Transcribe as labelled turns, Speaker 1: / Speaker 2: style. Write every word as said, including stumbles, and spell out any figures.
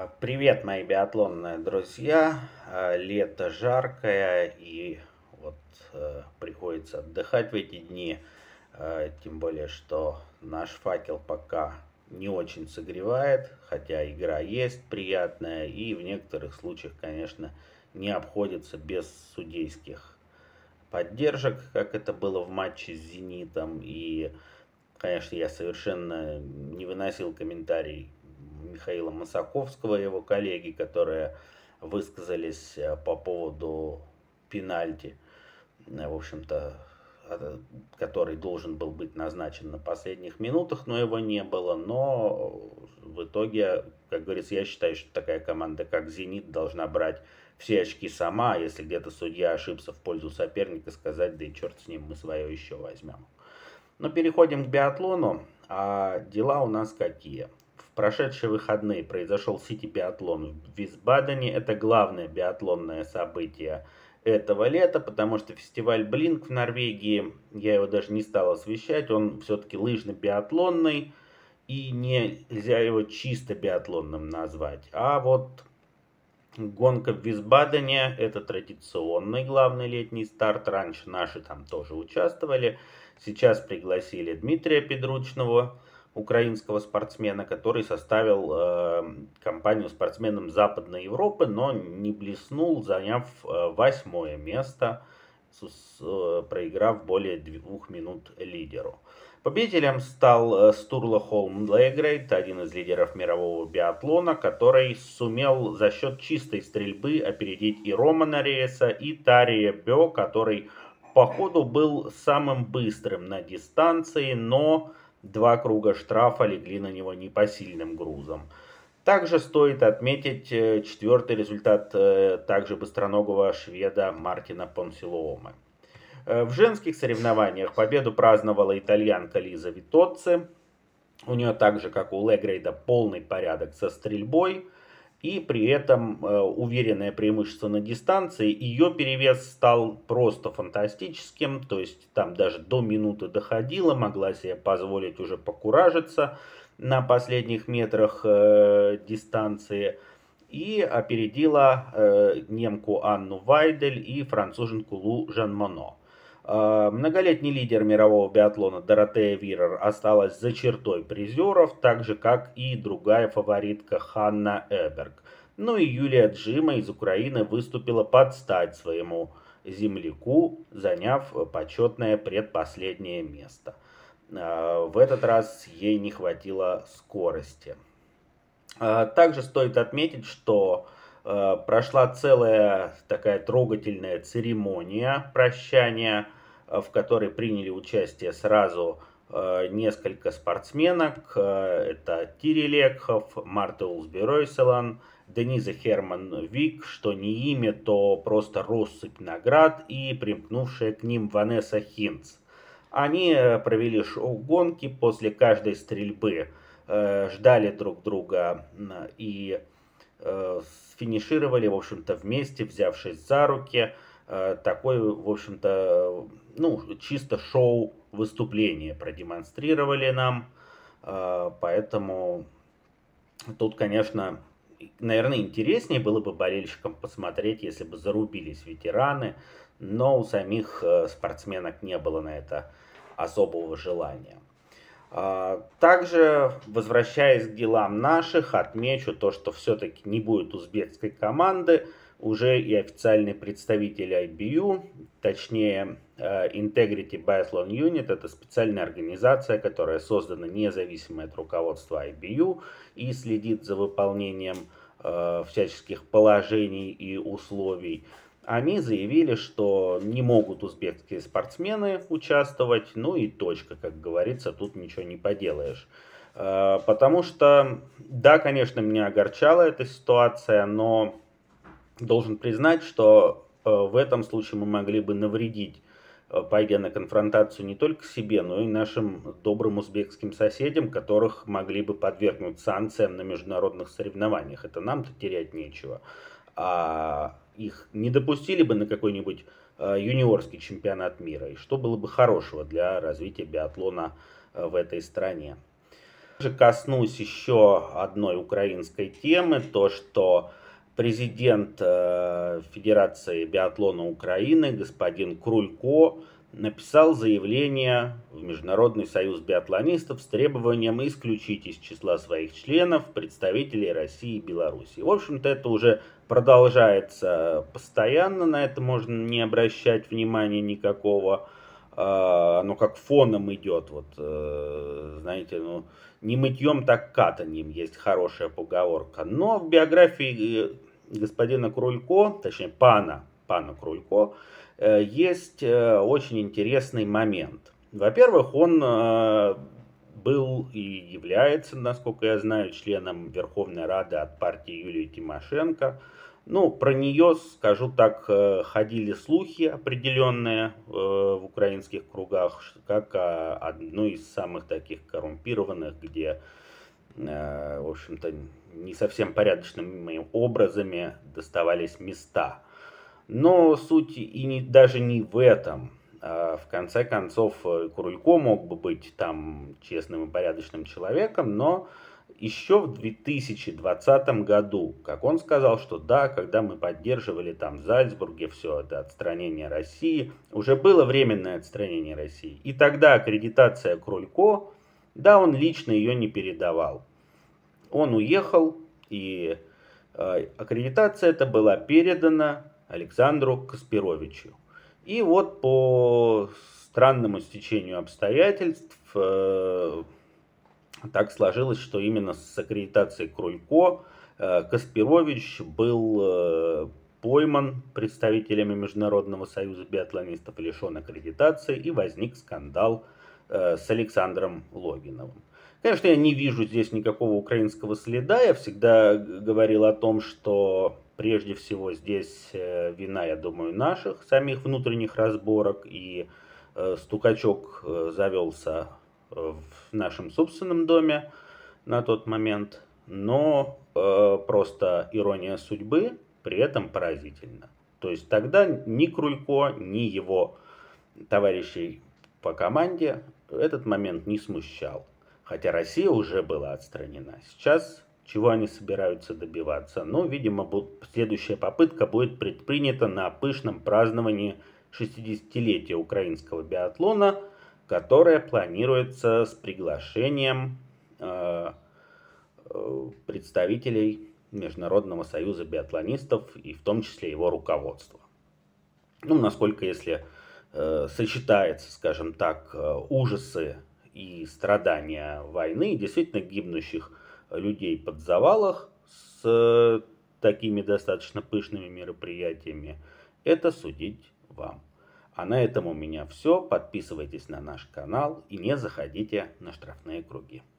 Speaker 1: А, Привет, мои биатлонные друзья. А, Лето жаркое, и вот э, приходится отдыхать в эти дни. А, Тем более, что наш факел пока не очень согревает, хотя игра есть приятная, и в некоторых случаях, конечно, не обходится без судейских поддержек, как это было в матче с «Зенитом». И, конечно, я совершенно не выносил комментарий Михаила Масаковского и его коллеги, которые высказались э, по поводу пенальти, э, в общем-то, э, который должен был быть назначен на последних минутах, но его не было. Но в итоге, как говорится, я считаю, что такая команда, как «Зенит», должна брать все очки сама, а если где-то судья ошибся в пользу соперника, сказать, да и черт с ним, мы свое еще возьмем. Но переходим к биатлону. А дела у нас какие? В прошедшие выходные произошел сити-биатлон в Висбадене. Это главное биатлонное событие этого лета, потому что фестиваль Блинк в Норвегии, я его даже не стал освещать, он все-таки лыжно-биатлонный, и нельзя его чисто биатлонным назвать. А вот гонка в Висбадене — это традиционный главный летний старт. Раньше наши там тоже участвовали. Сейчас пригласили Дмитрия Педручного, украинского спортсмена, который составил э, компанию спортсменам Западной Европы, но не блеснул, заняв э, восьмое место, с, э, проиграв более двух минут лидеру. Победителем стал Стурла Холм Легрейд, один из лидеров мирового биатлона, который сумел за счет чистой стрельбы опередить и Романа Рейса, и Тария Бё, который по ходу был самым быстрым на дистанции, но два круга штрафа легли на него непосильным грузом. Также стоит отметить четвертый результат также быстроногого шведа Мартина Понсилоомы. В женских соревнованиях победу праздновала итальянка Лиза Витоцци. У нее так же, как у Легрейда, полный порядок со стрельбой. И при этом уверенное преимущество на дистанции. Ее перевес стал просто фантастическим. То есть там даже до минуты доходила. Могла себе позволить уже покуражиться на последних метрах э, дистанции. И опередила э, немку Анну Вайдель и француженку Лу Жанмоно. Многолетний лидер мирового биатлона Доротея Вирер осталась за чертой призеров, так же как и другая фаворитка Ханна Эберг. Ну и Юлия Джима из Украины выступила под стать своему земляку, заняв почетное предпоследнее место. В этот раз ей не хватило скорости. Также стоит отметить, что прошла целая такая трогательная церемония прощания, в которой приняли участие сразу несколько спортсменок. Это Тири Лекхов, Марта Улсби-Ройселан, Дениза Херман Вик, что не имя, то просто россыпь наград, и примкнувшая к ним Ванесса Хинц. Они провели шоу гонки, после каждой стрельбы ждали друг друга и финишировали, в общем-то, вместе, взявшись за руки. Такой, в общем-то, ну, чисто шоу-выступление продемонстрировали нам. Поэтому тут, конечно, наверное, интереснее было бы болельщикам посмотреть, если бы зарубились ветераны, но у самих спортсменок не было на это особого желания. Также, возвращаясь к делам наших, отмечу то, что все-таки не будет узбекской команды. Уже и официальный представитель ай би ю, точнее Integrity Biathlon Unit, это специальная организация, которая создана независимо от руководства ай би ю и следит за выполнением всяческих положений и условий. Они заявили, что не могут узбекские спортсмены участвовать, ну и точка, как говорится, тут ничего не поделаешь. Потому что, да, конечно, меня огорчала эта ситуация, но должен признать, что в этом случае мы могли бы навредить, пойдя на конфронтацию не только себе, но и нашим добрым узбекским соседям, которых могли бы подвергнуть санкциям на международных соревнованиях. Это нам-то терять нечего. А их не допустили бы на какой-нибудь юниорский чемпионат мира, и что было бы хорошего для развития биатлона в этой стране. Также коснусь еще одной украинской темы, то что президент э, Федерации биатлона Украины господин Крулько написал заявление в Международный союз биатлонистов с требованием исключить из числа своих членов представителей России и Беларуси. В общем-то, это уже продолжается постоянно, на это можно не обращать внимания никакого. Оно как фоном идет, вот, знаете, ну, не мытьем, так катаньем, есть хорошая поговорка. Но в биографии господина Крулько, точнее пана, пана Крулько, есть очень интересный момент. Во-первых, он был и является, насколько я знаю, членом Верховной Рады от партии Юлии Тимошенко. Ну, про нее, скажу так, ходили слухи определенные в украинских кругах, как одну из самых таких коррумпированных, где, в общем-то, не совсем порядочными образами доставались места. Но суть и не, даже не в этом. В конце концов, Крулько мог бы быть там честным и порядочным человеком, но еще в две тысячи двадцатом году, как он сказал, что да, когда мы поддерживали там в Зальцбурге все это отстранение России, уже было временное отстранение России. И тогда аккредитация Крулько, да, он лично ее не передавал. Он уехал, и э, аккредитация эта была передана Александру Каспировичу. И вот по странному стечению обстоятельств э, так сложилось, что именно с аккредитацией Крулько э, Каспирович был э, пойман представителями Международного союза биатлонистов, лишен аккредитации, и возник скандал э, с Александром Логиновым. Конечно, я не вижу здесь никакого украинского следа. Я всегда говорил о том, что прежде всего здесь вина, я думаю, наших самих внутренних разборок. И стукачок завелся в нашем собственном доме на тот момент. Но просто ирония судьбы при этом поразительна. То есть тогда ни Крулько, ни его товарищей по команде этот момент не смущал. Хотя Россия уже была отстранена. Сейчас чего они собираются добиваться? Ну, видимо, следующая попытка будет предпринята на пышном праздновании шестидесятилетия украинского биатлона, которое планируется с приглашением э, представителей Международного союза биатлонистов и в том числе его руководства. Ну, насколько, если э, сочетается, скажем так, ужасы и страдания войны, действительно гибнущих людей под завалах с такими достаточно пышными мероприятиями, это судить вам. А на этом у меня все. Подписывайтесь на наш канал и не заходите на штрафные круги.